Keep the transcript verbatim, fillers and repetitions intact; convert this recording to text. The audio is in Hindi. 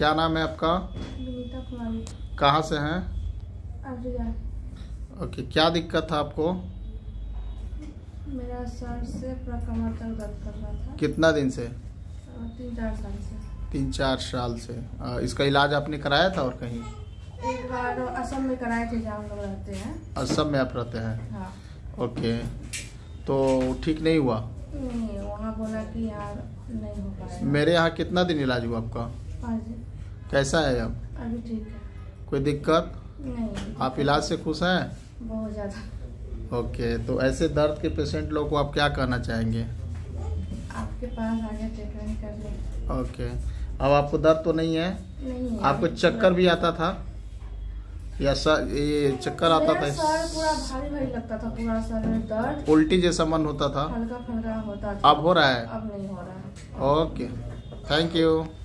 क्या नाम है आपका? विनीता कुमारी। कहाँ से हैं? अररिया। ओके, क्या दिक्कत था आपको? मेरा सर से पूरा कमर तक दर्द कर रहा था। कितना दिन से? तीन चार साल से। तीन चार साल से। आ, इसका इलाज आपने कराया था और कहीं? एक बार असम में कराए थे, जहाँ हम लोग रहते हैं। असम में आप रहते हैं? हाँ। ओके, तो ठीक नहीं हुआ? नहीं, वहाँ बोला कि यहाँ नहीं हो पाएगा। मेरे यहाँ कितना दिन इलाज हुआ आपका? पाँच दिन। कैसा है अब? अभी ठीक है। कोई दिक्कत? नहीं। आप इलाज से खुश हैं? बहुत ज़्यादा। ओके, तो ऐसे दर्द के पेशेंट लोग को आप क्या कहना चाहेंगे? आपके पास आगे ट्रीटमेंट कर ले। ओके, अब आपको दर्द तो नहीं है? नहीं है। आपको चक्कर भी आता था या सर ये चक्कर आता था? सर पूरा भारी भारी लगता था, पूरा सर में दर्द, उल्टी जैसा मन होता था? हल्का फुल्का होता था। अब हो रहा है? अब नहीं हो रहा है। Okay, thank you.